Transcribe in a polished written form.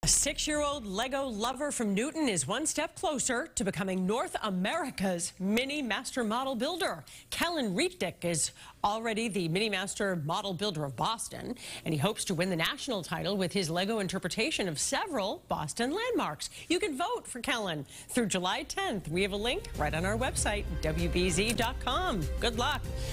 A 6-year-old Lego lover from Newton is one step closer to becoming North America's mini master model builder. Kellan Rietdyk is already the mini master model builder of Boston, and he hopes to win the national title with his Lego interpretation of several Boston landmarks. You can vote for Kellan through July 10th. We have a link right on our website, WBZ.com. Good luck.